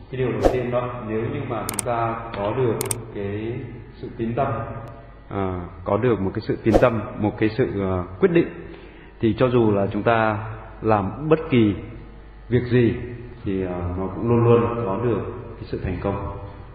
Cái điều đầu tiên đó, nếu như mà chúng ta có được cái sự tín tâm, có được một cái sự tín tâm, một cái sự quyết định, thì cho dù là chúng ta làm bất kỳ việc gì thì nó cũng luôn luôn có được cái sự thành công.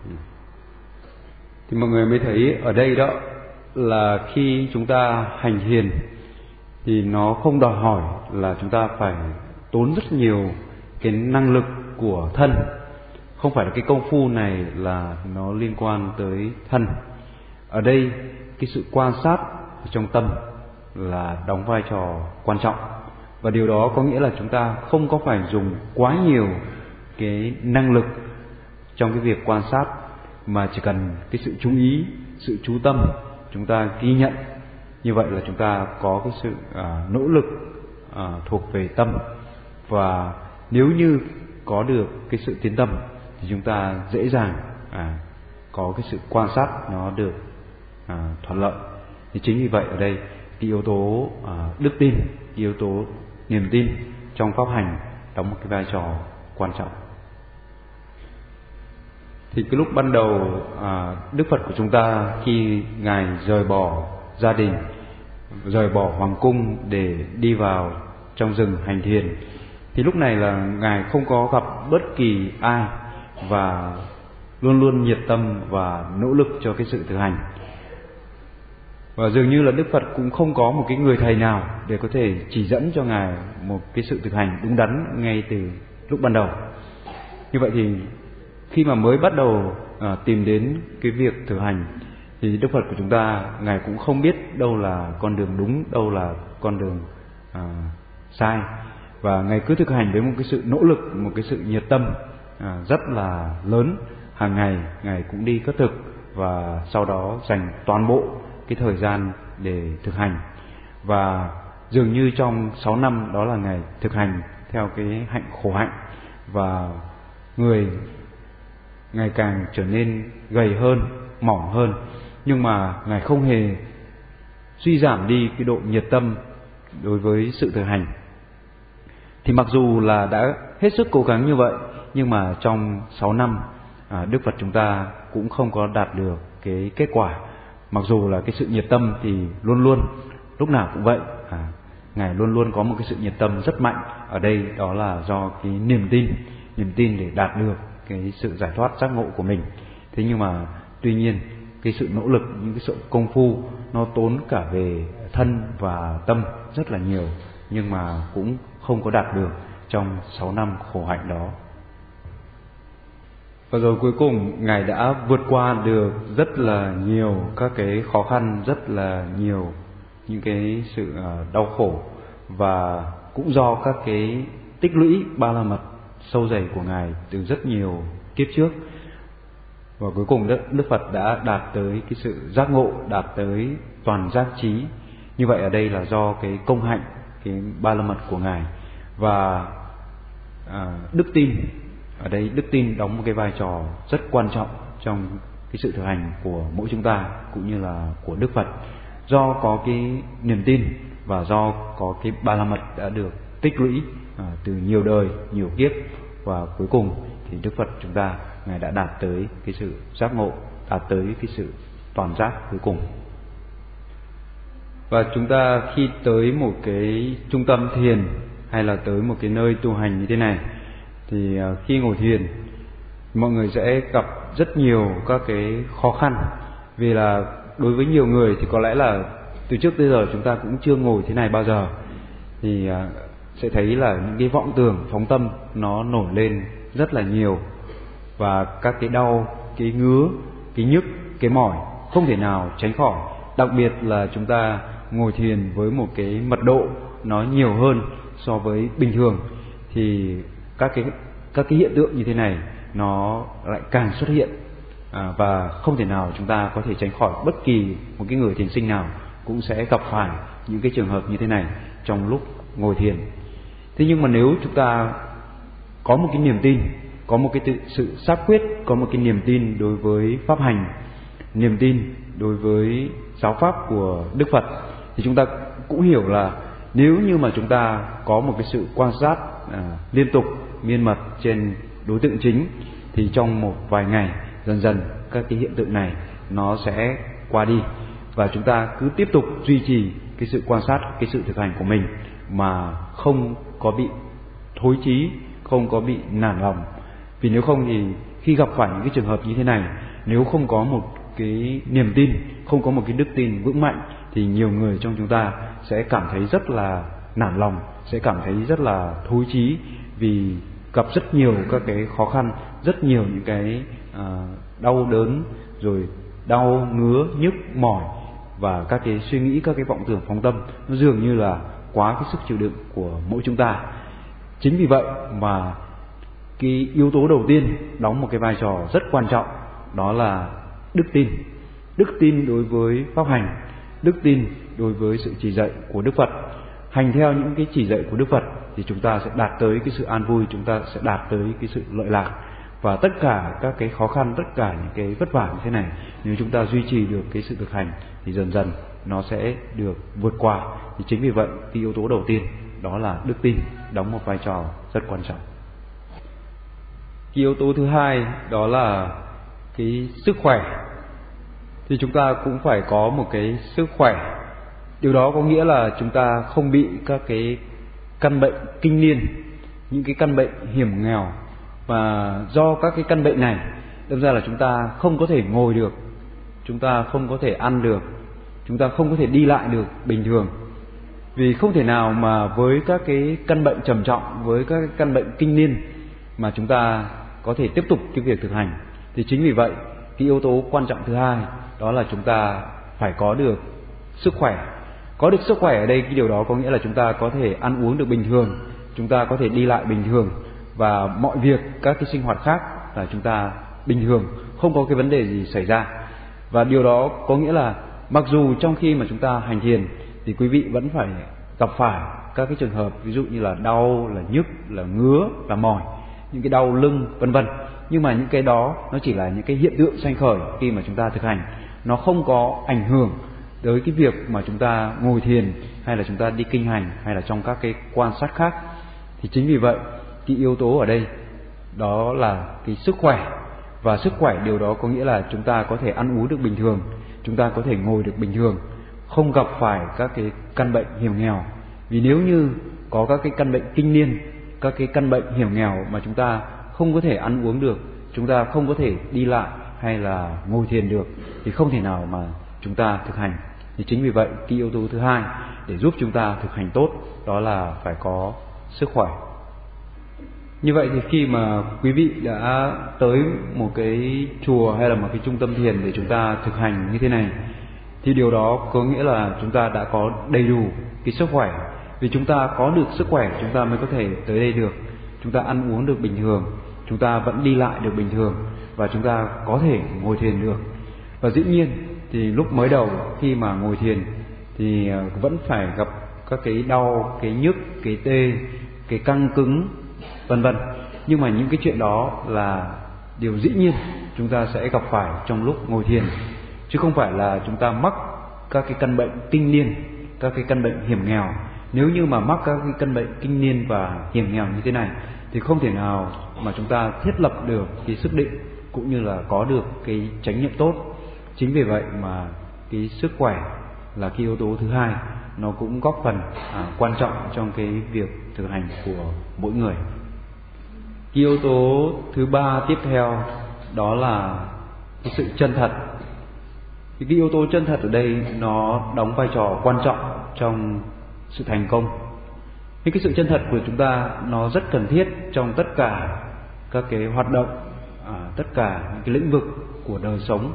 Thì mọi người mới thấy ở đây đó là khi chúng ta hành thiền thì nó không đòi hỏi là chúng ta phải tốn rất nhiều cái năng lực của thân. Không phải là cái công phu này là nó liên quan tới thân. Ở đây cái sự quan sát trong tâm là đóng vai trò quan trọng. Và điều đó có nghĩa là chúng ta không có phải dùng quá nhiều cái năng lực trong cái việc quan sát, mà chỉ cần cái sự chú ý, sự chú tâm, chúng ta ghi nhận. Như vậy là chúng ta có cái sự nỗ lực thuộc về tâm. Và nếu như có được cái sự tín tâm thì chúng ta dễ dàng có cái sự quan sát nó được thuận lợi. Thì chính vì vậy ở đây cái yếu tố đức tin, cái yếu tố niềm tin trong pháp hành đóng một cái vai trò quan trọng. Thì cái lúc ban đầu Đức Phật của chúng ta khi Ngài rời bỏ gia đình, rời bỏ hoàng cung để đi vào trong rừng hành thiền, thì lúc này là Ngài không có gặp bất kỳ ai và luôn luôn nhiệt tâm và nỗ lực cho cái sự thực hành. Và dường như là Đức Phật cũng không có một cái người thầy nào để có thể chỉ dẫn cho Ngài một cái sự thực hành đúng đắn ngay từ lúc ban đầu. Như vậy thì khi mà mới bắt đầu tìm đến cái việc thực hành thì Đức Phật của chúng ta, Ngài cũng không biết đâu là con đường đúng, đâu là con đường sai. Và Ngài cứ thực hành với một cái sự nỗ lực, một cái sự nhiệt tâm rất là lớn. Hàng ngày Ngài cũng đi khất thực và sau đó dành toàn bộ cái thời gian để thực hành. Và dường như trong 6 năm đó là Ngài thực hành theo cái hạnh khổ hạnh, và người ngày càng trở nên gầy hơn, mỏng hơn, nhưng mà Ngài không hề suy giảm đi cái độ nhiệt tâm đối với sự thực hành. Thì mặc dù là đã hết sức cố gắng như vậy, nhưng mà trong 6 năm Đức Phật chúng ta cũng không có đạt được cái kết quả. Mặc dù là cái sự nhiệt tâm thì luôn luôn, lúc nào cũng vậy, Ngài luôn luôn có một cái sự nhiệt tâm rất mạnh. Ở đây đó là do cái niềm tin để đạt được cái sự giải thoát giác ngộ của mình. Thế nhưng mà tuy nhiên cái sự nỗ lực, những cái sự công phu nó tốn cả về thân và tâm rất là nhiều, nhưng mà cũng không có đạt được trong 6 năm khổ hạnh đó. Và rồi cuối cùng Ngài đã vượt qua được rất là nhiều các cái khó khăn, rất là nhiều những cái sự đau khổ, và cũng do các cái tích lũy ba la mật sâu dày của Ngài từ rất nhiều kiếp trước. Và cuối cùng Đức Phật đã đạt tới cái sự giác ngộ, đạt tới toàn giác trí. Như vậy ở đây là do cái công hạnh, cái ba la mật của Ngài. Và đức tin, ở đây đức tin đóng một cái vai trò rất quan trọng trong cái sự thực hành của mỗi chúng ta cũng như là của Đức Phật. Do có cái niềm tin và do có cái ba la mật đã được tích lũy từ nhiều đời, nhiều kiếp, và cuối cùng thì Đức Phật chúng ta, Ngài đã đạt tới cái sự giác ngộ, đạt tới cái sự toàn giác cuối cùng. Và chúng ta khi tới một cái trung tâm thiền hay là tới một cái nơi tu hành như thế này, thì khi ngồi thiền mọi người sẽ gặp rất nhiều các cái khó khăn. Vì là đối với nhiều người thì có lẽ là từ trước tới giờ chúng ta cũng chưa ngồi thế này bao giờ, thì sẽ thấy là những cái vọng tưởng, phóng tâm nó nổi lên rất là nhiều, và các cái đau, cái ngứa, cái nhức, cái mỏi không thể nào tránh khỏi. Đặc biệt là chúng ta ngồi thiền với một cái mật độ nó nhiều hơn so với bình thường, thì các cái hiện tượng như thế này nó lại càng xuất hiện, và không thể nào chúng ta có thể tránh khỏi. Bất kỳ một cái người thiền sinh nào cũng sẽ gặp phải những cái trường hợp như thế này trong lúc ngồi thiền. Thế nhưng mà nếu chúng ta có một cái niềm tin, có một cái sự xác quyết, có một cái niềm tin đối với pháp hành, niềm tin đối với giáo pháp của Đức Phật, thì chúng ta cũng hiểu là nếu như mà chúng ta có một cái sự quan sát liên tục, miên mật trên đối tượng chính, thì trong một vài ngày dần dần các cái hiện tượng này nó sẽ qua đi, và chúng ta cứ tiếp tục duy trì cái sự quan sát, cái sự thực hành của mình mà không có bị thối chí, không có bị nản lòng. Vì nếu không thì khi gặp phải những cái trường hợp như thế này, nếu không có một cái niềm tin, không có một cái đức tin vững mạnh, thì nhiều người trong chúng ta sẽ cảm thấy rất là nản lòng, sẽ cảm thấy rất là thối chí, vì gặp rất nhiều các cái khó khăn, rất nhiều những cái đau đớn, rồi đau ngứa nhức mỏi, và các cái suy nghĩ, các cái vọng tưởng phóng tâm nó dường như là quá cái sức chịu đựng của mỗi chúng ta. Chính vì vậy mà cái yếu tố đầu tiên đóng một cái vai trò rất quan trọng, đó là đức tin. Đức tin đối với pháp hành, đức tin đối với sự chỉ dạy của Đức Phật. Hành theo những cái chỉ dạy của Đức Phật thì chúng ta sẽ đạt tới cái sự an vui, chúng ta sẽ đạt tới cái sự lợi lạc. Và tất cả các cái khó khăn, tất cả những cái vất vả như thế này, nếu chúng ta duy trì được cái sự thực hành thì dần dần nó sẽ được vượt qua. Thì chính vì vậy cái yếu tố đầu tiên đó là đức tin đóng một vai trò rất quan trọng. Cái yếu tố thứ hai đó là cái sức khỏe. Thì chúng ta cũng phải có một cái sức khỏe. Điều đó có nghĩa là chúng ta không bị các cái căn bệnh kinh niên, những cái căn bệnh hiểm nghèo. Và do các cái căn bệnh này đâm ra là chúng ta không có thể ngồi được, chúng ta không có thể ăn được, chúng ta không có thể đi lại được bình thường. Vì không thể nào mà với các cái căn bệnh trầm trọng, với các cái căn bệnh kinh niên mà chúng ta có thể tiếp tục cái việc thực hành. Thì chính vì vậy cái yếu tố quan trọng thứ hai đó là chúng ta phải có được sức khỏe. Có được sức khỏe ở đây, cái điều đó có nghĩa là chúng ta có thể ăn uống được bình thường, chúng ta có thể đi lại bình thường, và mọi việc, các cái sinh hoạt khác là chúng ta bình thường, không có cái vấn đề gì xảy ra. Và điều đó có nghĩa là mặc dù trong khi mà chúng ta hành thiền thì quý vị vẫn phải gặp phải các cái trường hợp ví dụ như là đau, là nhức, là ngứa, là mỏi, những cái đau lưng vân vân. Nhưng mà những cái đó nó chỉ là những cái hiện tượng sanh khởi khi mà chúng ta thực hành, nó không có ảnh hưởng tới cái việc mà chúng ta ngồi thiền, hay là chúng ta đi kinh hành, hay là trong các cái quan sát khác. Thì chính vì vậy cái yếu tố ở đây đó là cái sức khỏe. Và sức khỏe điều đó có nghĩa là chúng ta có thể ăn uống được bình thường, chúng ta có thể ngồi được bình thường, không gặp phải các cái căn bệnh hiểm nghèo. Vì nếu như có các cái căn bệnh kinh niên, các cái căn bệnh hiểm nghèo mà chúng ta không có thể ăn uống được, chúng ta không có thể đi lại hay là ngồi thiền được, thì không thể nào mà chúng ta thực hành. Thì chính vì vậy cái yếu tố thứ hai để giúp chúng ta thực hành tốt đó là phải có sức khỏe. Như vậy thì khi mà quý vị đã tới một cái chùa hay là một cái trung tâm thiền để chúng ta thực hành như thế này, thì điều đó có nghĩa là chúng ta đã có đầy đủ cái sức khỏe. Vì chúng ta có được sức khỏe chúng ta mới có thể tới đây được. Chúng ta ăn uống được bình thường, chúng ta vẫn đi lại được bình thường, và chúng ta có thể ngồi thiền được. Và dĩ nhiên thì lúc mới đầu khi mà ngồi thiền thì vẫn phải gặp các cái đau, cái nhức, cái tê, cái căng cứng vân vân. Nhưng mà những cái chuyện đó là điều dĩ nhiên chúng ta sẽ gặp phải trong lúc ngồi thiền, chứ không phải là chúng ta mắc các cái căn bệnh kinh niên, các cái căn bệnh hiểm nghèo. Nếu như mà mắc các cái căn bệnh kinh niên và hiểm nghèo như thế này thì không thể nào mà chúng ta thiết lập được cái sức định cũng như là có được cái chánh niệm tốt. Chính vì vậy mà cái sức khỏe là cái yếu tố thứ hai, nó cũng góp phần quan trọng trong cái việc thực hành của mỗi người. Cái yếu tố thứ ba tiếp theo đó là cái sự chân thật. Thì cái yếu tố chân thật ở đây nó đóng vai trò quan trọng trong sự thành công. Thì cái sự chân thật của chúng ta nó rất cần thiết trong tất cả các cái hoạt động, tất cả những cái lĩnh vực của đời sống.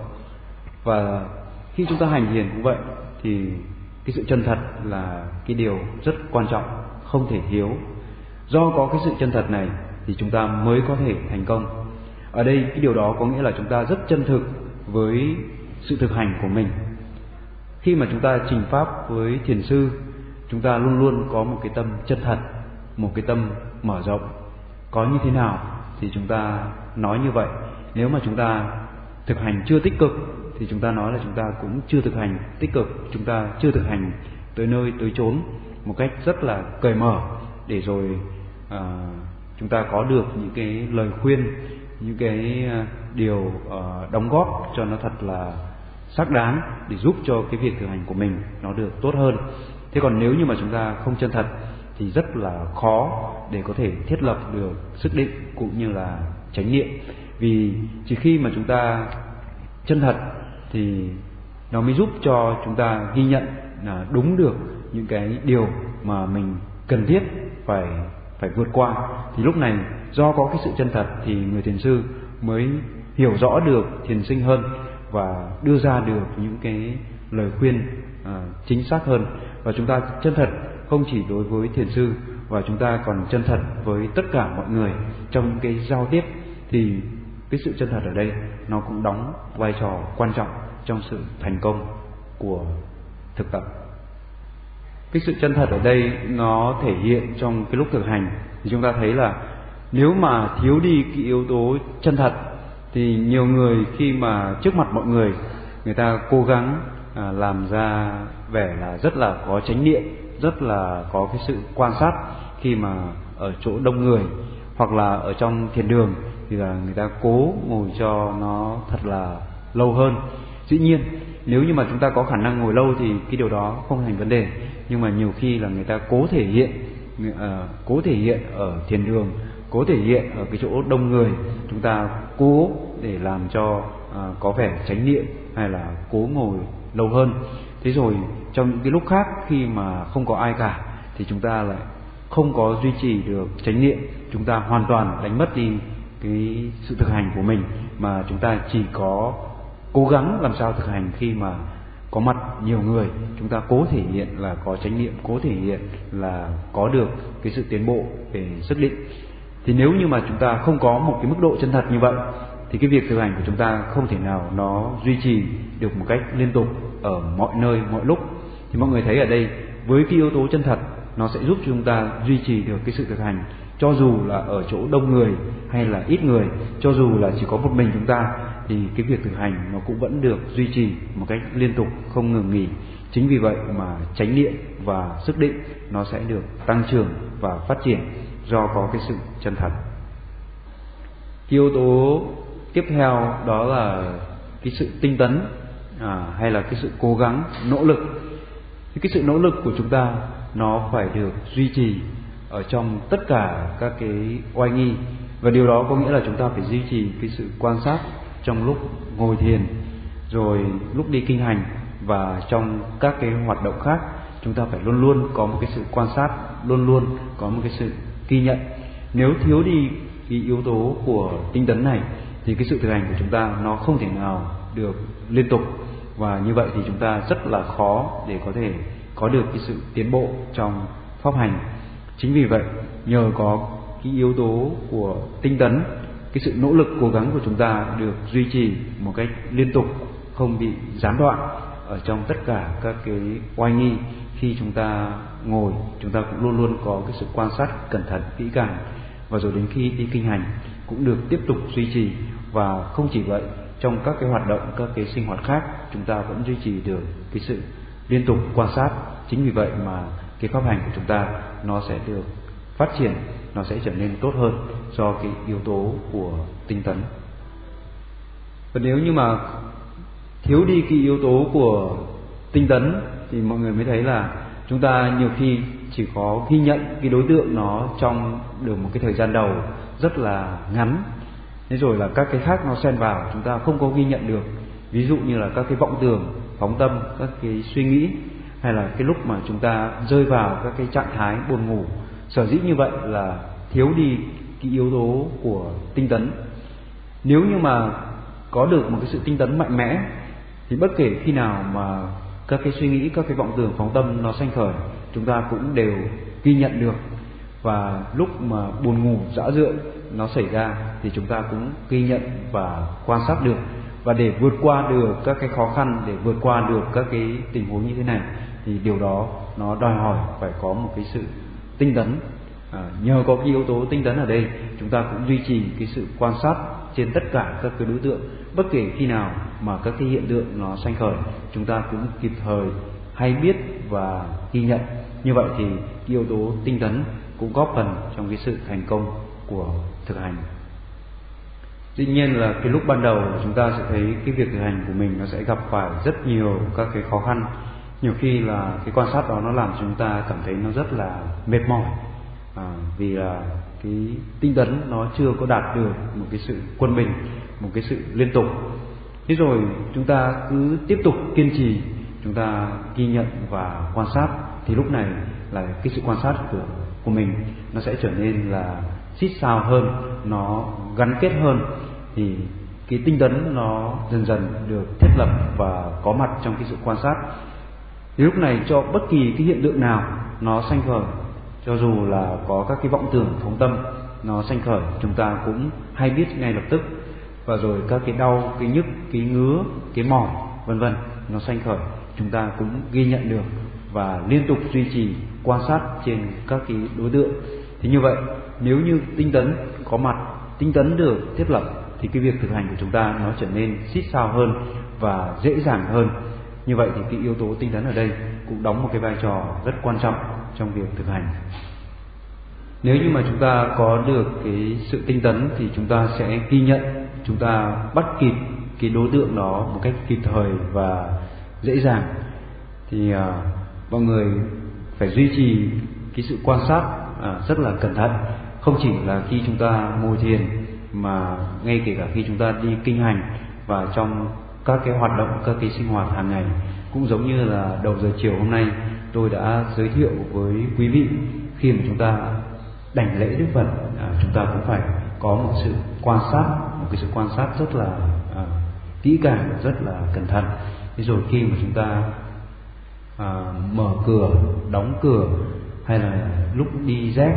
Và khi chúng ta hành thiền cũng vậy, thì cái sự chân thật là cái điều rất quan trọng, không thể thiếu. Do có cái sự chân thật này thì chúng ta mới có thể thành công. Ở đây cái điều đó có nghĩa là chúng ta rất chân thực với sự thực hành của mình. Khi mà chúng ta trình pháp với thiền sư, chúng ta luôn luôn có một cái tâm chân thật, một cái tâm mở rộng. Có như thế nào thì chúng ta nói như vậy. Nếu mà chúng ta thực hành chưa tích cực thì chúng ta nói là chúng ta cũng chưa thực hành tích cực, chúng ta chưa thực hành tới nơi tới chốn một cách rất là cởi mở, để rồi chúng ta có được những cái lời khuyên, những cái điều đóng góp cho nó thật là xác đáng để giúp cho cái việc thực hành của mình nó được tốt hơn. Thế còn nếu như mà chúng ta không chân thật thì rất là khó để có thể thiết lập được sức định cũng như là chánh niệm. Vì chỉ khi mà chúng ta chân thật thì nó mới giúp cho chúng ta ghi nhận là đúng được những cái điều mà mình cần thiết phải vượt qua. Thì lúc này do có cái sự chân thật thì người thiền sư mới hiểu rõ được thiền sinh hơn và đưa ra được những cái lời khuyên chính xác hơn. Và chúng ta chân thật không chỉ đối với thiền sư, và chúng ta còn chân thật với tất cả mọi người trong những cái giao tiếp. Thì cái sự chân thật ở đây nó cũng đóng vai trò quan trọng trong sự thành công của thực tập. Cái sự chân thật ở đây nó thể hiện trong cái lúc thực hành. Thì chúng ta thấy là nếu mà thiếu đi cái yếu tố chân thật thì nhiều người khi mà trước mặt mọi người, người ta cố gắng làm ra vẻ là rất là có chánh niệm, rất là có cái sự quan sát khi mà ở chỗ đông người, hoặc là ở trong thiền đường thì là người ta cố ngồi cho nó thật là lâu hơn. Dĩ nhiên nếu như mà chúng ta có khả năng ngồi lâu thì cái điều đó không thành vấn đề, nhưng mà nhiều khi là người ta cố thể hiện ở thiền đường, cố thể hiện ở cái chỗ đông người, chúng ta cố để làm cho có vẻ chánh niệm hay là cố ngồi lâu hơn. Thế rồi trong những cái lúc khác khi mà không có ai cả thì chúng ta lại không có duy trì được chánh niệm, chúng ta hoàn toàn đánh mất đi cái sự thực hành của mình, mà chúng ta chỉ có cố gắng làm sao thực hành khi mà có mặt nhiều người, chúng ta cố thể hiện là có chánh niệm, cố thể hiện là có được cái sự tiến bộ về sức định. Thì nếu như mà chúng ta không có một cái mức độ chân thật như vậy thì cái việc thực hành của chúng ta không thể nào nó duy trì được một cách liên tục ở mọi nơi mọi lúc. Thì mọi người thấy ở đây với cái yếu tố chân thật nó sẽ giúp chúng ta duy trì được cái sự thực hành, cho dù là ở chỗ đông người hay là ít người, cho dù là chỉ có một mình chúng ta, thì cái việc thực hành nó cũng vẫn được duy trì một cách liên tục không ngừng nghỉ. Chính vì vậy mà chánh niệm và sức định nó sẽ được tăng trưởng và phát triển do có cái sự chân thật. Cái yếu tố tiếp theo đó là cái sự tinh tấn hay là cái sự cố gắng, nỗ lực. Thì cái sự nỗ lực của chúng ta nó phải được duy trì ở trong tất cả các cái oai nghi, và điều đó có nghĩa là chúng ta phải duy trì cái sự quan sát trong lúc ngồi thiền, rồi lúc đi kinh hành, và trong các cái hoạt động khác chúng ta phải luôn luôn có một cái sự quan sát, luôn luôn có một cái sự ghi nhận. Nếu thiếu đi cái yếu tố của tinh tấn này thì cái sự thực hành của chúng ta nó không thể nào được liên tục, và như vậy thì chúng ta rất là khó để có thể có được cái sự tiến bộ trong pháp hành. Chính vì vậy nhờ có cái yếu tố của tinh tấn, cái sự nỗ lực cố gắng của chúng ta được duy trì một cách liên tục, không bị gián đoạn ở trong tất cả các cái oai nghi. Khi chúng ta ngồi, chúng ta cũng luôn luôn có cái sự quan sát cẩn thận kỹ càng, và rồi đến khi đi kinh hành cũng được tiếp tục duy trì. Và không chỉ vậy, trong các cái hoạt động, các cái sinh hoạt khác chúng ta vẫn duy trì được cái sự liên tục quan sát. Chính vì vậy mà cái pháp hành của chúng ta nó sẽ được phát triển, nó sẽ trở nên tốt hơn do cái yếu tố của tinh tấn. Và nếu như mà thiếu đi cái yếu tố của tinh tấn thì mọi người mới thấy là chúng ta nhiều khi chỉ có ghi nhận cái đối tượng nó trong được một cái thời gian đầu rất là ngắn, thế rồi là các cái khác nó xen vào, chúng ta không có ghi nhận được. Ví dụ như là các cái vọng tưởng, phóng tâm, các cái suy nghĩ, hay là cái lúc mà chúng ta rơi vào các cái trạng thái buồn ngủ. Sở dĩ như vậy là thiếu đi cái yếu tố của tinh tấn. Nếu như mà có được một cái sự tinh tấn mạnh mẽ thì bất kể khi nào mà các cái suy nghĩ, các cái vọng tưởng, phóng tâm nó sanh khởi, chúng ta cũng đều ghi nhận được. Và lúc mà buồn ngủ dã rượi nó xảy ra thì chúng ta cũng ghi nhận và quan sát được. Và để vượt qua được các cái khó khăn, để vượt qua được các cái tình huống như thế này thì điều đó nó đòi hỏi phải có một cái sự tinh tấn. Nhờ có cái yếu tố tinh tấn ở đây, chúng ta cũng duy trì cái sự quan sát trên tất cả các cái đối tượng. Bất kể khi nào mà các cái hiện tượng nó sanh khởi, chúng ta cũng kịp thời hay biết và ghi nhận. Như vậy thì cái yếu tố tinh tấn cũng góp phần trong cái sự thành công của thực hành. Dĩ nhiên là cái lúc ban đầu chúng ta sẽ thấy cái việc thực hành của mình nó sẽ gặp phải rất nhiều các cái khó khăn. Nhiều khi là cái quan sát đó nó làm chúng ta cảm thấy nó rất là mệt mỏi, vì là cái tinh tấn nó chưa có đạt được một cái sự quân bình, một cái sự liên tục. Thế rồi chúng ta cứ tiếp tục kiên trì, chúng ta ghi nhận và quan sát, thì lúc này là cái sự quan sát của mình nó sẽ trở nên là xít sao hơn, nó gắn kết hơn, thì cái tinh tấn nó dần dần được thiết lập và có mặt trong cái sự quan sát. Thì lúc này cho bất kỳ cái hiện tượng nào nó sanh khởi, cho dù là có các cái vọng tưởng phóng tâm nó sanh khởi, chúng ta cũng hay biết ngay lập tức. Và rồi các cái đau, cái nhức, cái ngứa, cái mỏi vân vân nó sanh khởi, chúng ta cũng ghi nhận được và liên tục duy trì quan sát trên các cái đối tượng. Thì như vậy nếu như tinh tấn có mặt, tinh tấn được thiết lập, thì cái việc thực hành của chúng ta nó trở nên xít sao hơn và dễ dàng hơn. Như vậy thì cái yếu tố tinh tấn ở đây cũng đóng một cái vai trò rất quan trọng trong việc thực hành. Nếu như mà chúng ta có được cái sự tinh tấn thì chúng ta sẽ ghi nhận, chúng ta bắt kịp cái đối tượng đó một cách kịp thời và dễ dàng. Thì mọi người phải duy trì cái sự quan sát rất là cẩn thận, không chỉ là khi chúng ta ngồi thiền, mà ngay kể cả khi chúng ta đi kinh hành và trong các cái hoạt động, các cái sinh hoạt hàng ngày. Cũng giống như là đầu giờ chiều hôm nay tôi đã giới thiệu với quý vị, khi mà chúng ta đảnh lễ Đức Phật, chúng ta cũng phải có một sự quan sát, một cái sự quan sát rất là kỹ càng, rất là cẩn thận. Thế rồi khi mà chúng ta mở cửa, đóng cửa, hay là lúc đi dép,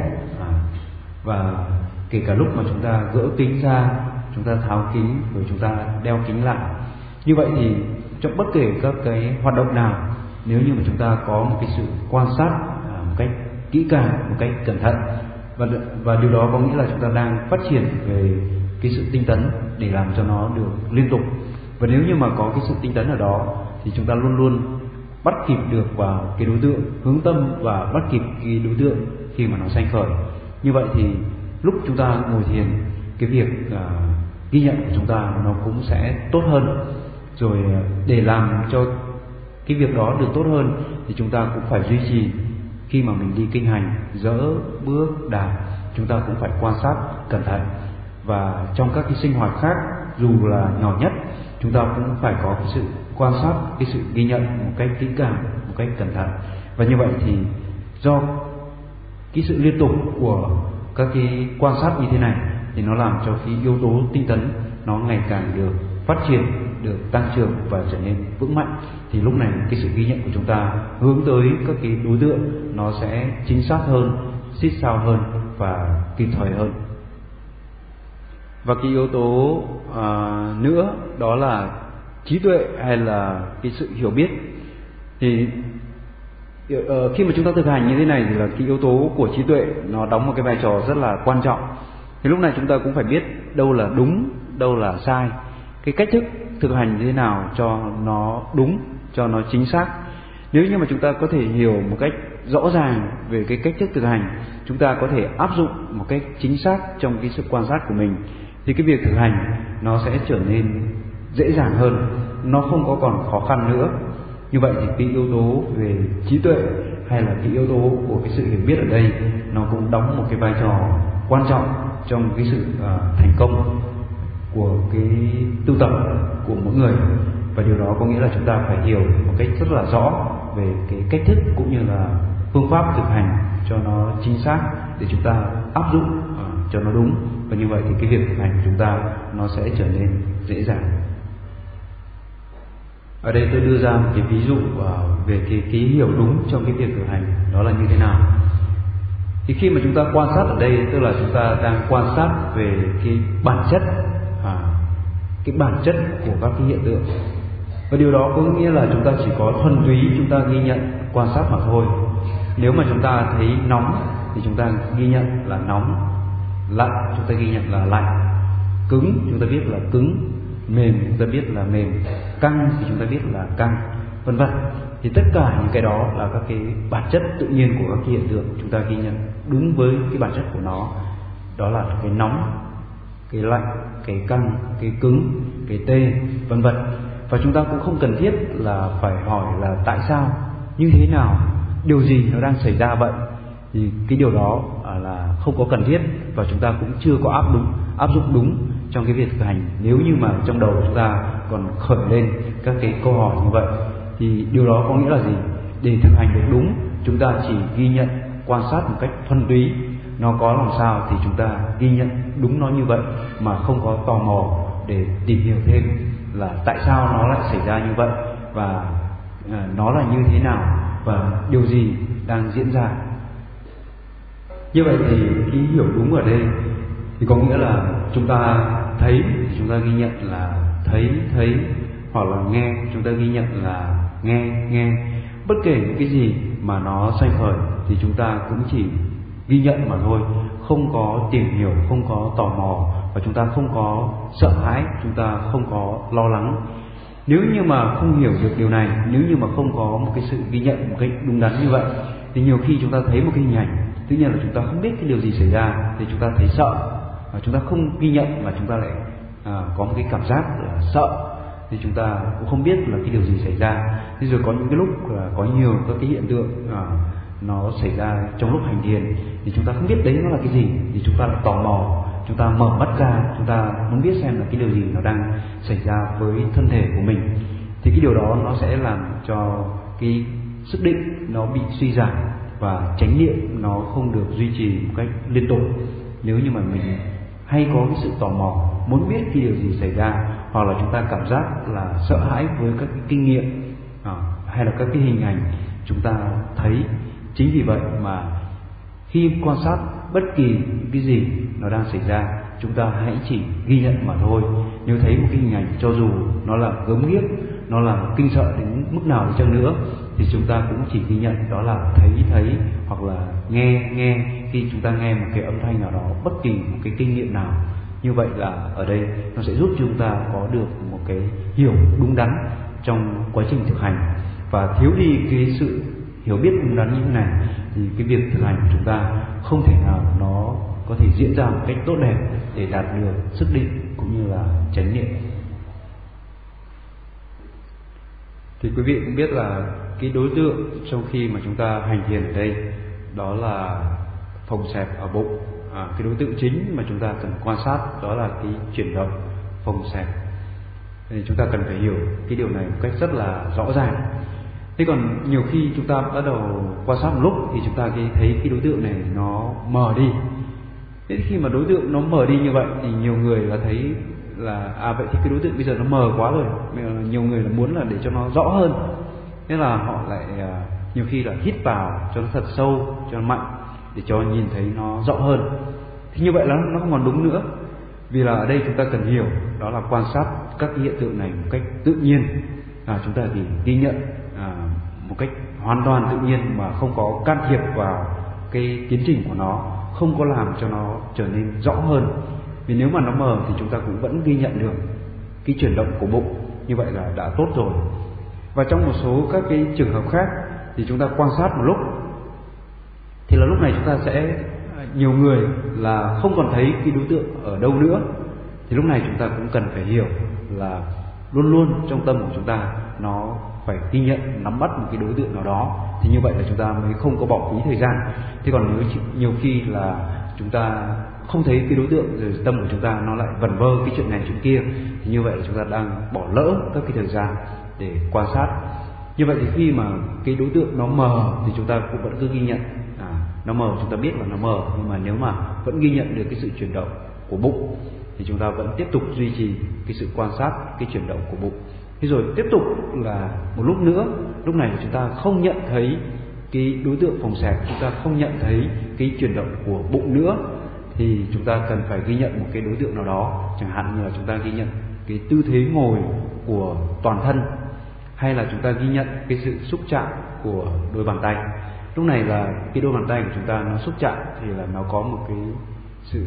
và kể cả lúc mà chúng ta gỡ kính ra, chúng ta tháo kính rồi chúng ta đeo kính lại. Như vậy thì trong bất kể các cái hoạt động nào, nếu như mà chúng ta có một cái sự quan sát một cách kỹ càng, một cách cẩn thận, và điều đó có nghĩa là chúng ta đang phát triển về cái sự tinh tấn để làm cho nó được liên tục. Và nếu như mà có cái sự tinh tấn ở đó thì chúng ta luôn luôn bắt kịp được vào cái đối tượng, hướng tâm và bắt kịp cái đối tượng khi mà nó sanh khởi. Như vậy thì lúc chúng ta ngồi thiền, cái việc ghi nhận của chúng ta nó cũng sẽ tốt hơn. Rồi để làm cho cái việc đó được tốt hơn thì chúng ta cũng phải duy trì, khi mà mình đi kinh hành, dỡ, bước, đạp, chúng ta cũng phải quan sát cẩn thận. Và trong các cái sinh hoạt khác, dù là nhỏ nhất, chúng ta cũng phải có cái sự quan sát, cái sự ghi nhận một cách kỹ càng, một cách cẩn thận. Và như vậy thì do cái sự liên tục của các cái quan sát như thế này thì nó làm cho cái yếu tố tinh tấn nó ngày càng được phát triển, được tăng trưởng và trở nên vững mạnh. Thì lúc này cái sự ghi nhận của chúng ta hướng tới các cái đối tượng nó sẽ chính xác hơn, xít sao hơn và kịp thời hơn. Và cái yếu tố nữa đó là trí tuệ hay là cái sự hiểu biết. Thì khi mà chúng ta thực hành như thế này thì là cái yếu tố của trí tuệ nó đóng một cái vai trò rất là quan trọng. Thì lúc này chúng ta cũng phải biết đâu là đúng, đâu là sai, cái cách thức thực hành như thế nào cho nó đúng, cho nó chính xác. Nếu như mà chúng ta có thể hiểu một cách rõ ràng về cái cách thức thực hành, chúng ta có thể áp dụng một cách chính xác trong cái sự quan sát của mình, thì cái việc thực hành nó sẽ trở nên dễ dàng hơn, nó không có còn khó khăn nữa. Như vậy thì cái yếu tố về trí tuệ hay là cái yếu tố của cái sự hiểu biết ở đây nó cũng đóng một cái vai trò quan trọng trong cái sự thành công của cái tu tập của mỗi người. Và điều đó có nghĩa là chúng ta phải hiểu một cách rất là rõ về cái cách thức cũng như là phương pháp thực hành cho nó chính xác, để chúng ta áp dụng cho nó đúng. Và như vậy thì cái việc thực hành của chúng ta nó sẽ trở nên dễ dàng. Ở đây tôi đưa ra một cái ví dụ về cái hiểu đúng trong cái việc thực hành đó là như thế nào. Thì khi mà chúng ta quan sát ở đây, tức là chúng ta đang quan sát về cái bản chất của các cái hiện tượng. Và điều đó có nghĩa là chúng ta chỉ có thuần túy chúng ta ghi nhận, quan sát mà thôi. Nếu mà chúng ta thấy nóng thì chúng ta ghi nhận là nóng, lạnh chúng ta ghi nhận là lạnh, cứng chúng ta biết là cứng, mềm chúng ta biết là mềm, căng thì chúng ta biết là căng, vân vân. Thì tất cả những cái đó là các cái bản chất tự nhiên của các cái hiện tượng, chúng ta ghi nhận đúng với cái bản chất của nó. Đó là cái nóng, cái lạnh, cái căng, cái cứng, cái tê, vân vân. Và chúng ta cũng không cần thiết là phải hỏi là tại sao, như thế nào, điều gì nó đang xảy ra vậy. Thì cái điều đó là không có cần thiết, và chúng ta cũng chưa có áp dụng đúng trong cái việc thực hành. Nếu như mà trong đầu chúng ta còn khởi lên các cái câu hỏi như vậy, thì điều đó có nghĩa là gì? Để thực hành được đúng, chúng ta chỉ ghi nhận, quan sát một cách thuần túy, nó có làm sao thì chúng ta ghi nhận đúng nó như vậy, mà không có tò mò để tìm hiểu thêm là tại sao nó lại xảy ra như vậy, và nó là như thế nào, và điều gì đang diễn ra. Như vậy thì cái hiểu đúng ở đây thì có nghĩa là chúng ta thấy thì chúng ta ghi nhận là thấy, hoặc là nghe chúng ta ghi nhận là nghe. Bất kể những cái gì mà nó sanh khởi thì chúng ta cũng chỉ ghi nhận mà thôi, không có tìm hiểu, không có tò mò, và chúng ta không có sợ hãi, chúng ta không có lo lắng. Nếu như mà không hiểu được điều này, nếu như mà không có một cái sự ghi nhận một cách đúng đắn như vậy, thì nhiều khi chúng ta thấy một cái hình ảnh, tuy nhiên là chúng ta không biết cái điều gì xảy ra thì chúng ta thấy sợ, và chúng ta không ghi nhận mà chúng ta lại có một cái cảm giác là sợ, thì chúng ta cũng không biết là cái điều gì xảy ra. Thế rồi có những cái lúc là có nhiều các cái hiện tượng nó xảy ra trong lúc hành thiền, thì chúng ta không biết đấy nó là cái gì, thì chúng ta lại tò mò, chúng ta mở mắt ra, chúng ta muốn biết xem là cái điều gì nó đang xảy ra với thân thể của mình. Thì cái điều đó nó sẽ làm cho cái sức định nó bị suy giảm, và chánh niệm nó không được duy trì một cách liên tục. Nếu như mà mình hay có cái sự tò mò, muốn biết cái điều gì xảy ra, hoặc là chúng ta cảm giác là sợ hãi với các cái kinh nghiệm hay là các cái hình ảnh chúng ta thấy. Chính vì vậy mà khi quan sát bất kỳ cái gì nó đang xảy ra, chúng ta hãy chỉ ghi nhận mà thôi. Nếu thấy một cái hình ảnh, cho dù nó là gớm ghiếc, nó là kinh sợ đến mức nào đi chăng nữa, thì chúng ta cũng chỉ ghi nhận đó là thấy, hoặc là nghe. Khi chúng ta nghe một cái âm thanh nào đó, bất kỳ một cái kinh nghiệm nào, như vậy là ở đây nó sẽ giúp chúng ta có được một cái hiểu đúng đắn trong quá trình thực hành. Và thiếu đi cái sự hiểu biết đúng đắn như thế này, thì cái việc thực hành của chúng ta không thể nào nó có thể diễn ra một cách tốt đẹp để đạt được sức định cũng như là chánh niệm. Thì quý vị cũng biết là cái đối tượng trong khi mà chúng ta hành thiền ở đây đó là phồng xẹp ở bụng. Cái đối tượng chính mà chúng ta cần quan sát đó là cái chuyển động phồng xẹp. Thì chúng ta cần phải hiểu cái điều này một cách rất là rõ ràng. Thế còn nhiều khi chúng ta bắt đầu quan sát một lúc thì chúng ta thấy cái đối tượng này nó mờ đi. Thế khi mà đối tượng nó mờ đi như vậy thì nhiều người là thấy là vậy thì cái đối tượng bây giờ nó mờ quá rồi. Nhiều người là muốn là để cho nó rõ hơn, thế là họ lại nhiều khi là hít vào cho nó thật sâu, cho nó mạnh, để cho nhìn thấy nó rõ hơn. Thì như vậy là nó không còn đúng nữa. Vì là ở đây chúng ta cần hiểu đó là quan sát các cái hiện tượng này một cách tự nhiên. Chúng ta chỉ ghi nhận một cách hoàn toàn tự nhiên, mà không có can thiệp vào cái tiến trình của nó, không có làm cho nó trở nên rõ hơn. Vì nếu mà nó mờ thì chúng ta cũng vẫn ghi nhận được cái chuyển động của bụng, như vậy là đã tốt rồi. Và trong một số các cái trường hợp khác thì chúng ta quan sát một lúc, thì là lúc này chúng ta sẽ, nhiều người là không còn thấy cái đối tượng ở đâu nữa, thì lúc này chúng ta cũng cần phải hiểu là luôn luôn trong tâm của chúng ta nó phải ghi nhận, nắm bắt một cái đối tượng nào đó, thì như vậy là chúng ta mới không có bỏ phí thời gian. Thế còn nếu nhiều khi là chúng ta không thấy cái đối tượng, rồi tâm của chúng ta nó lại vẩn vơ cái chuyện này chuyện kia, thì như vậy là chúng ta đang bỏ lỡ các cái thời gian để quan sát. Như vậy thì khi mà cái đối tượng nó mờ thì chúng ta cũng vẫn cứ ghi nhận, nó mờ chúng ta biết là nó mờ, nhưng mà nếu mà vẫn ghi nhận được cái sự chuyển động của bụng thì chúng ta vẫn tiếp tục duy trì cái sự quan sát cái chuyển động của bụng. Thế rồi tiếp tục là một lúc nữa, lúc này chúng ta không nhận thấy cái đối tượng phồng xẹp, chúng ta không nhận thấy cái chuyển động của bụng nữa, thì chúng ta cần phải ghi nhận một cái đối tượng nào đó, chẳng hạn như là chúng ta ghi nhận cái tư thế ngồi của toàn thân, hay là chúng ta ghi nhận cái sự xúc chạm của đôi bàn tay. Lúc này là cái đôi bàn tay của chúng ta nó xúc chạm thì là nó có một cái sự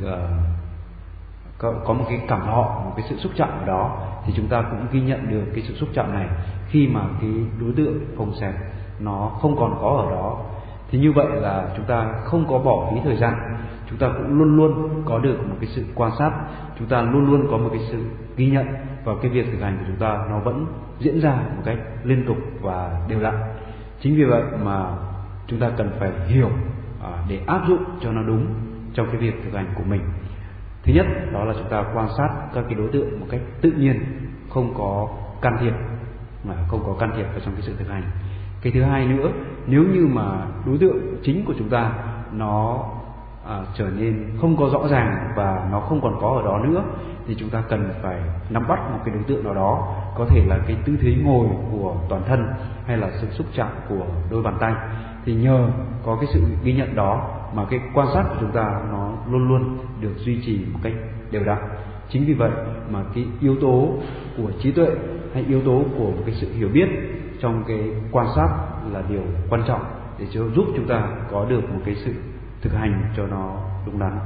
có một cái cảm thọ, một cái sự xúc chạm ở đó, thì chúng ta cũng ghi nhận được cái sự xúc chạm này. Khi mà cái đối tượng phồng xẹp nó không còn có ở đó, thì như vậy là chúng ta không có bỏ phí thời gian, chúng ta cũng luôn luôn có được một cái sự quan sát, chúng ta luôn luôn có một cái sự ghi nhận vào cái việc thực hành của chúng ta nó vẫn diễn ra một cách liên tục và đều đặn. Chính vì vậy mà chúng ta cần phải hiểu để áp dụng cho nó đúng trong cái việc thực hành của mình. Thứ nhất đó là chúng ta quan sát các cái đối tượng một cách tự nhiên, không có can thiệp vào trong cái sự thực hành. Cái thứ hai nữa, nếu như mà đối tượng chính của chúng ta nó trở nên không có rõ ràng và nó không còn có ở đó nữa, thì chúng ta cần phải nắm bắt một cái đối tượng nào đó, có thể là cái tư thế ngồi của toàn thân hay là sự xúc chạm của đôi bàn tay. Thì nhờ có cái sự ghi nhận đó mà cái quan sát của chúng ta nó luôn luôn được duy trì một cách đều đặn. Chính vì vậy mà cái yếu tố của trí tuệ hay yếu tố của một cái sự hiểu biết trong cái quan sát là điều quan trọng để giúp chúng ta có được một cái sự thực hành cho nó đúng đắn.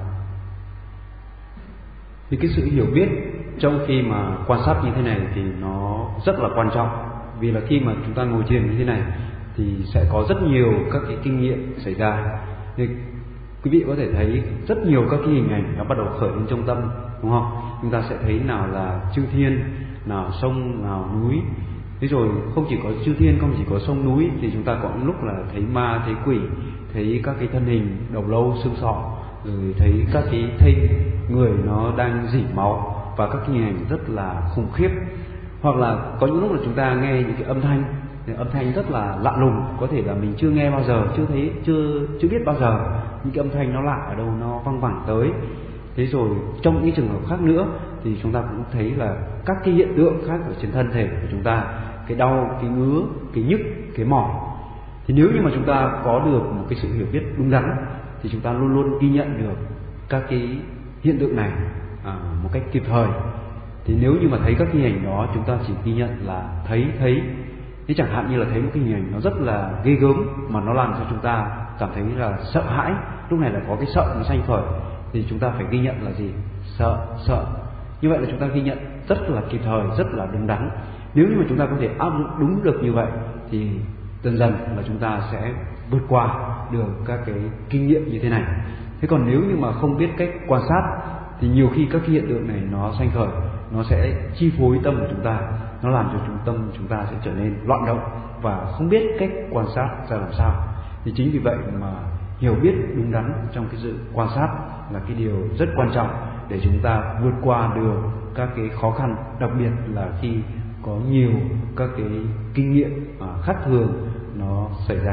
Thì cái sự hiểu biết trong khi mà quan sát như thế này thì nó rất là quan trọng, vì là khi mà chúng ta ngồi thiền như thế này thì sẽ có rất nhiều các cái kinh nghiệm xảy ra. Thì quý vị có thể thấy rất nhiều các cái hình ảnh nó bắt đầu khởi lên trong tâm, đúng không? Chúng ta sẽ thấy nào là chư thiên, nào sông, nào núi. Thế rồi không chỉ có chư thiên, không chỉ có sông núi, thì chúng ta có lúc là thấy ma, thấy quỷ, thấy các cái thân hình đầu lâu xương sọ, rồi thấy các cái thây người nó đang rỉ máu và các cái hình ảnh rất là khủng khiếp. Hoặc là có những lúc là chúng ta nghe những cái âm thanh rất là lạ lùng, có thể là mình chưa nghe bao giờ, chưa biết bao giờ, những cái âm thanh nó lạ ở đâu nó văng vẳng tới. Thế rồi trong những trường hợp khác nữa thì chúng ta cũng thấy là các cái hiện tượng khác ở trên thân thể của chúng ta, cái đau, cái ngứa, cái nhức, cái mỏi. Thì nếu như mà chúng ta có được một cái sự hiểu biết đúng đắn thì chúng ta luôn luôn ghi nhận được các cái hiện tượng này một cách kịp thời. Thì nếu như mà thấy các cái hình ảnh đó, chúng ta chỉ ghi nhận là thấy. Thế chẳng hạn như là thấy một cái hình ảnh nó rất là ghê gớm mà nó làm cho chúng ta cảm thấy là sợ hãi, lúc này là có cái sợ nó sanh khởi, thì chúng ta phải ghi nhận là gì? Sợ. Như vậy là chúng ta ghi nhận rất là kịp thời, rất là đúng đắn. Nếu như mà chúng ta có thể áp dụng đúng được như vậy thì dần dần là chúng ta sẽ vượt qua được các cái kinh nghiệm như thế này. Thế còn nếu như mà không biết cách quan sát thì nhiều khi các cái hiện tượng này nó sanh khởi, nó sẽ chi phối tâm của chúng ta, nó làm cho tâm chúng ta sẽ trở nên loạn động và không biết cách quan sát ra làm sao. Thì chính vì vậy mà hiểu biết đúng đắn trong cái sự quan sát là cái điều rất quan trọng để chúng ta vượt qua được các cái khó khăn, đặc biệt là khi có nhiều các cái kinh nghiệm khác thường nó xảy ra.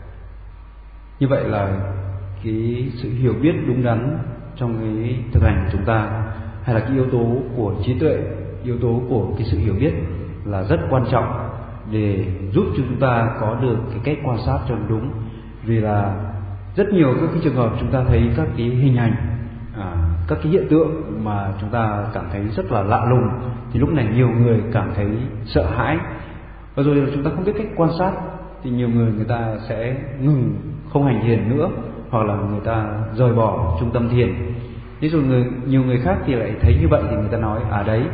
Như vậy là cái sự hiểu biết đúng đắn trong cái thực hành của chúng ta, hay là cái yếu tố của trí tuệ, yếu tố của cái sự hiểu biết là rất quan trọng để giúp cho chúng ta có được cái cách quan sát cho nó đúng. Vì là rất nhiều các cái trường hợp chúng ta thấy các cái hình ảnh, các cái hiện tượng mà chúng ta cảm thấy rất là lạ lùng, thì lúc này nhiều người cảm thấy sợ hãi, và rồi chúng ta không biết cách quan sát thì nhiều người ta sẽ ngừng không hành thiền nữa, hoặc là người ta rời bỏ trung tâm thiền. Thế rồi nhiều người khác thì lại thấy như vậy thì người ta nói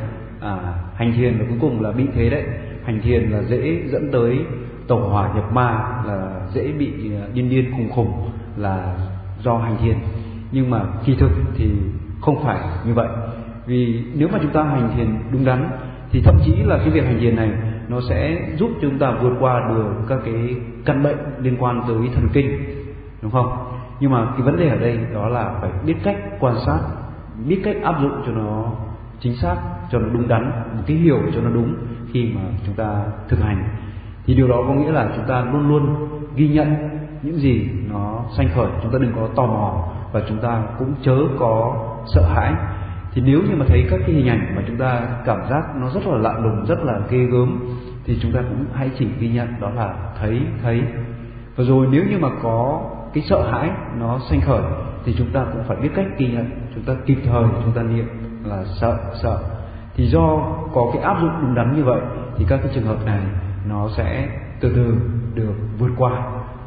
hành thiền là cuối cùng là bị thế đấy, hành thiền là dễ dẫn tới tẩu hỏa nhập ma, là dễ bị điên khùng là do hành thiền. Nhưng mà kỳ thực thì không phải như vậy. Vì nếu mà chúng ta hành thiền đúng đắn thì thậm chí là cái việc hành thiền này nó sẽ giúp chúng ta vượt qua được các cái căn bệnh liên quan tới thần kinh, đúng không? Nhưng mà cái vấn đề ở đây đó là phải biết cách quan sát, biết cách áp dụng cho nó chính xác, cho nó đúng đắn, một cái hiểu cho nó đúng khi mà chúng ta thực hành. Thì điều đó có nghĩa là chúng ta luôn luôn ghi nhận những gì nó sanh khởi, chúng ta đừng có tò mò và chúng ta cũng chớ có sợ hãi. Thì nếu như mà thấy các cái hình ảnh mà chúng ta cảm giác nó rất là lạ lùng, rất là ghê gớm, thì chúng ta cũng hãy chỉ ghi nhận đó là thấy. Và rồi nếu như mà có cái sợ hãi nó sanh khởi thì chúng ta cũng phải biết cách ghi nhận, chúng ta kịp thời chúng ta niệm là sợ. Thì do có cái áp dụng đúng đắn như vậy thì các cái trường hợp này nó sẽ từ từ được vượt qua,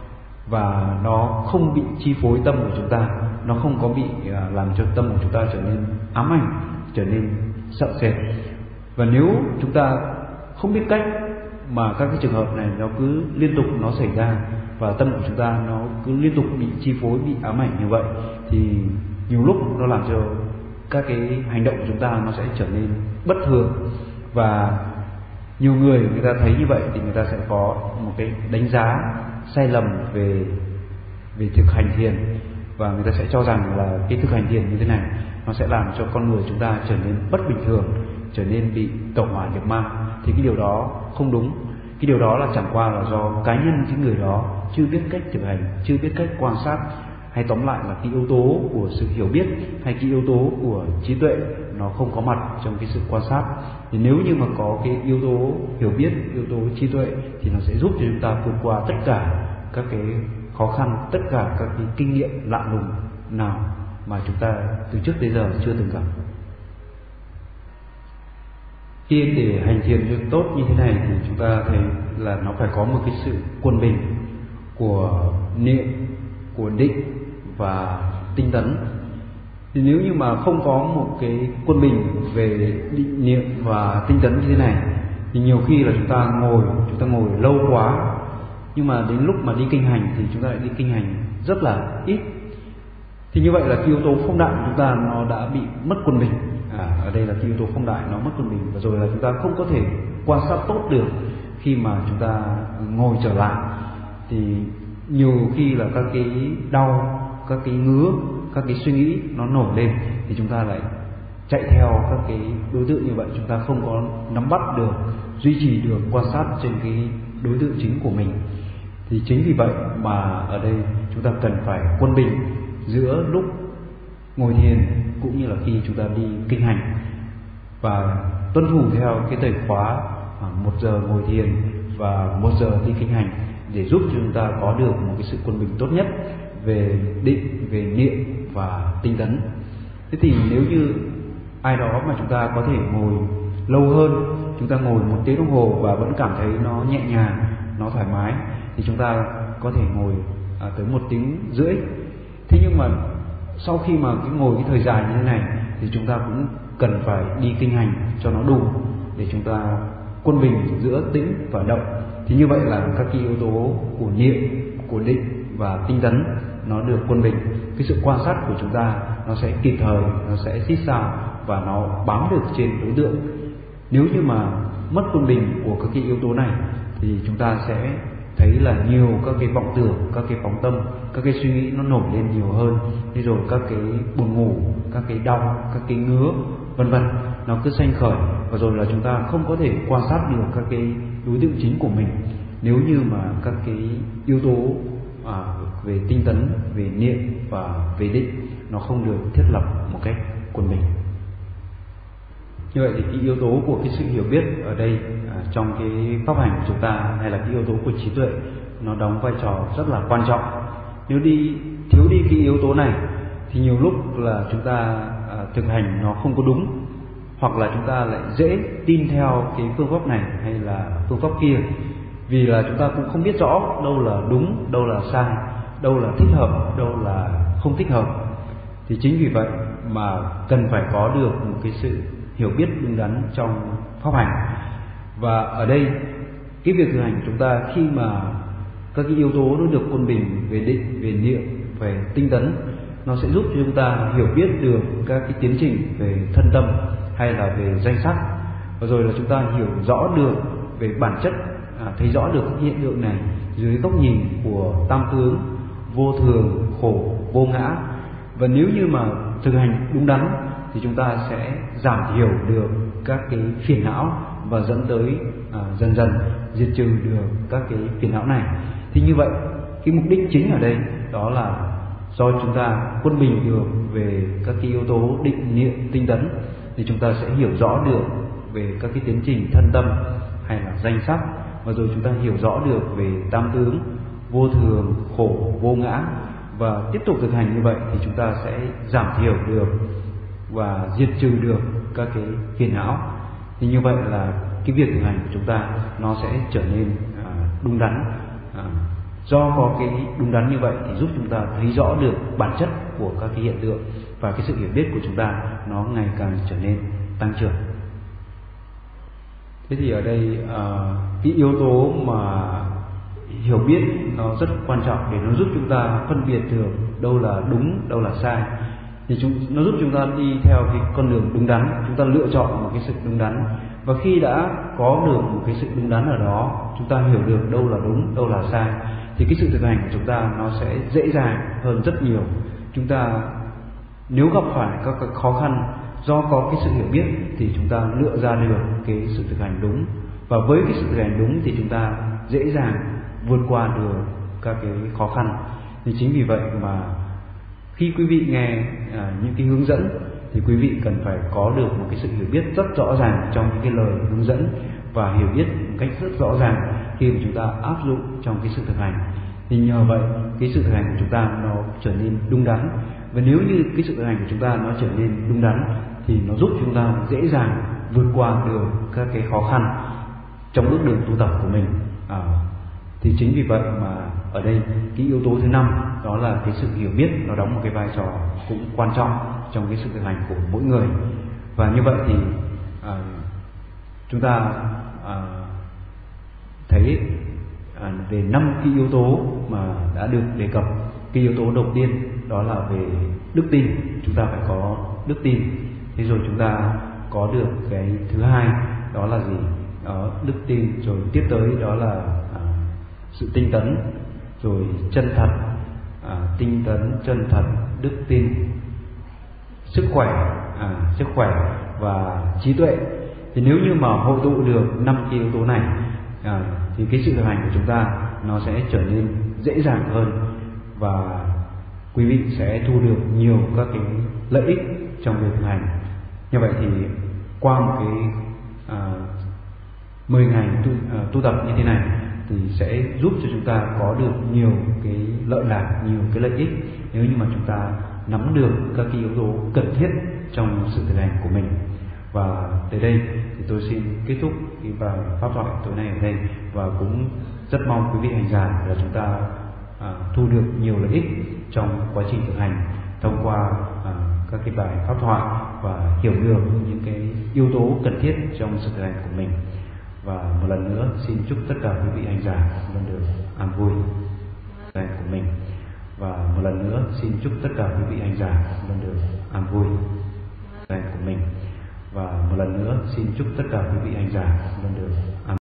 và nó không bị chi phối tâm của chúng ta, nó không có bị làm cho tâm của chúng ta trở nên ám ảnh, trở nên sợ sệt. Và nếu chúng ta không biết cách mà các cái trường hợp này nó cứ liên tục nó xảy ra và tâm của chúng ta nó cứ liên tục bị chi phối, bị ám ảnh như vậy, thì nhiều lúc nó làm cho các cái hành động của chúng ta nó sẽ trở nên bất thường, và nhiều người ta thấy như vậy thì người ta sẽ có một cái đánh giá sai lầm về thực hành thiền, và người ta sẽ cho rằng là cái thực hành thiền như thế này nó sẽ làm cho con người chúng ta trở nên bất bình thường, trở nên bị tẩu hỏa nhập ma. Thì cái điều đó không đúng. Cái điều đó là chẳng qua là do cá nhân cái người đó chưa biết cách thực hành, chưa biết cách quan sát, hay tóm lại là cái yếu tố của sự hiểu biết hay cái yếu tố của trí tuệ nó không có mặt trong cái sự quan sát. Thì nếu như mà có cái yếu tố hiểu biết, yếu tố trí tuệ thì nó sẽ giúp cho chúng ta vượt qua tất cả các cái khó khăn, tất cả các cái kinh nghiệm lạ lùng nào mà chúng ta từ trước tới giờ chưa từng gặp. Khi để hành thiền cho tốt như thế này thì chúng ta thấy là nó phải có một cái sự quân bình của niệm, của định và tinh tấn. Thì nếu như mà không có một cái quân bình về định, niệm và tinh tấn như thế này thì nhiều khi là chúng ta ngồi lâu quá, nhưng mà đến lúc mà đi kinh hành thì chúng ta lại đi kinh hành rất là ít. Thì như vậy là cái yếu tố phong đại của chúng ta nó đã bị mất quân bình. Ở đây là cái yếu tố phong đại nó mất quân bình, và rồi là chúng ta không có thể quan sát tốt được. Khi mà chúng ta ngồi trở lại thì nhiều khi là các cái đau, các cái ngứa, các cái suy nghĩ nó nổi lên, thì chúng ta lại chạy theo các cái đối tượng như vậy, chúng ta không có nắm bắt được, duy trì được quan sát trên cái đối tượng chính của mình. Thì chính vì vậy mà ở đây chúng ta cần phải quân bình giữa lúc ngồi thiền cũng như là khi chúng ta đi kinh hành, và tuân thủ theo cái thời khóa 1 giờ ngồi thiền và 1 giờ đi kinh hành, để giúp cho chúng ta có được một cái sự quân bình tốt nhất về định, về niệm và tinh tấn. Thế thì nếu như ai đó mà chúng ta có thể ngồi lâu hơn, chúng ta ngồi 1 tiếng đồng hồ và vẫn cảm thấy nó nhẹ nhàng, nó thoải mái, thì chúng ta có thể ngồi tới 1 tiếng rưỡi. Thế nhưng mà sau khi mà ngồi cái thời dài như thế này thì chúng ta cũng cần phải đi kinh hành cho nó đủ, để chúng ta quân bình giữa tĩnh và động. Thì như vậy là các cái yếu tố của niệm, của định và tinh tấn nó được quân bình. Cái sự quan sát của chúng ta nó sẽ kịp thời, nó sẽ xít sao và nó bám được trên đối tượng. Nếu như mà mất quân bình của các cái yếu tố này thì chúng ta sẽ thấy là nhiều các cái vọng tưởng, các cái phóng tâm, các cái suy nghĩ nó nổi lên nhiều hơn. Thế rồi các cái buồn ngủ, các cái đau, các cái ngứa vân vân nó cứ sanh khởi, và rồi là chúng ta không có thể quan sát được các cái đối tượng chính của mình. Nếu như mà các cái yếu tố về tinh tấn, về niệm và về định nó không được thiết lập một cách quân bình. Như vậy thì cái yếu tố của cái sự hiểu biết ở đây trong cái pháp hành của chúng ta, hay là cái yếu tố của trí tuệ, nó đóng vai trò rất là quan trọng. Nếu thiếu đi cái yếu tố này thì nhiều lúc là chúng ta thực hành nó không có đúng, hoặc là chúng ta lại dễ tin theo cái phương pháp này hay là phương pháp kia, vì là chúng ta cũng không biết rõ đâu là đúng, đâu là sai, đâu là thích hợp, đâu là không thích hợp. Thì chính vì vậy mà cần phải có được một cái sự hiểu biết đúng đắn trong pháp hành. Và ở đây cái việc thực hành của chúng ta, khi mà các cái yếu tố nó được quân bình về định, về niệm, về tinh tấn, nó sẽ giúp cho chúng ta hiểu biết được các cái tiến trình về thân tâm hay là về danh sắc, và rồi là chúng ta hiểu rõ được về bản chất, thấy rõ được các hiện tượng này dưới góc nhìn của tam tướng, vô thường, khổ, vô ngã. Và nếu như mà thực hành đúng đắn thì chúng ta sẽ giảm thiểu được các cái phiền não và dẫn tới dần dần diệt trừ được các cái phiền não này. Thì như vậy cái mục đích chính ở đây đó là do chúng ta quân bình được về các cái yếu tố định, niệm, tinh tấn, thì chúng ta sẽ hiểu rõ được về các cái tiến trình thân tâm hay là danh sắc, và rồi chúng ta hiểu rõ được về tam tướng, vô thường, khổ, vô ngã, và tiếp tục thực hành như vậy thì chúng ta sẽ giảm thiểu được và diệt trừ được các cái phiền não. Thì như vậy là cái việc thực hành của chúng ta nó sẽ trở nên đúng đắn. Do có cái đúng đắn như vậy thì giúp chúng ta thấy rõ được bản chất của các cái hiện tượng, và cái sự hiểu biết của chúng ta nó ngày càng trở nên tăng trưởng. Thế thì ở đây cái yếu tố mà hiểu biết nó rất quan trọng để nó giúp chúng ta phân biệt được đâu là đúng, đâu là sai. thì nó giúp chúng ta đi theo cái con đường đúng đắn, chúng ta lựa chọn một cái sự đúng đắn. Và khi đã có được một cái sự đúng đắn ở đó, chúng ta hiểu được đâu là đúng, đâu là sai, thì cái sự thực hành của chúng ta nó sẽ dễ dàng hơn rất nhiều. Chúng ta nếu gặp phải các khó khăn do có cái sự hiểu biết thì chúng ta lựa ra được cái sự thực hành đúng, và với cái sự thực hành đúng thì chúng ta dễ dàng vượt qua được các cái khó khăn. Thì chính vì vậy mà khi quý vị nghe những cái hướng dẫn thì quý vị cần phải có được một cái sự hiểu biết rất rõ ràng trong những cái lời hướng dẫn, và hiểu biết một cách rất rõ ràng khi mà chúng ta áp dụng trong cái sự thực hành. Thì nhờ vậy cái sự thực hành của chúng ta nó trở nên đúng đắn, và nếu như cái sự thực hành của chúng ta nó trở nên đúng đắn thì nó giúp chúng ta dễ dàng vượt qua được các cái khó khăn trong bước đường tu tập của mình. Thì chính vì vậy mà ở đây cái yếu tố thứ 5 đó là cái sự hiểu biết, nó đóng một cái vai trò cũng quan trọng trong cái sự thực hành của mỗi người. Và như vậy thì chúng ta thấy về 5 cái yếu tố mà đã được đề cập. Cái yếu tố đầu tiên đó là về đức tin, chúng ta phải có đức tin. Thế rồi chúng ta có được cái thứ hai đó là gì? Đó, đức tin. Rồi tiếp tới đó là sự tinh tấn, rồi chân thật, tinh tấn, chân thật, đức tin, sức khỏe và trí tuệ. Thì nếu như mà hội tụ được 5 cái yếu tố này thì cái sự thực hành của chúng ta nó sẽ trở nên dễ dàng hơn, và quý vị sẽ thu được nhiều các cái lợi ích trong việc thực hành. Như vậy thì qua một cái 10 ngày tu tập như thế này thì sẽ giúp cho chúng ta có được nhiều cái lợi lạc, nhiều cái lợi ích nếu như mà chúng ta nắm được các cái yếu tố cần thiết trong sự thực hành của mình. Và tới đây thì tôi xin kết thúc cái bài pháp thoại tối nay ở đây, và cũng rất mong quý vị hành giả là chúng ta thu được nhiều lợi ích trong quá trình thực hành thông qua các cái bài pháp thoại, và hiểu được những cái yếu tố cần thiết trong sự thực hành của mình. Và một lần nữa xin chúc tất cả quý vị hành giả luôn được an vui của mình. Và một lần nữa xin chúc tất cả quý vị hành giả luôn được an vui của mình. Và một lần nữa xin chúc tất cả quý vị hành giả luôn được an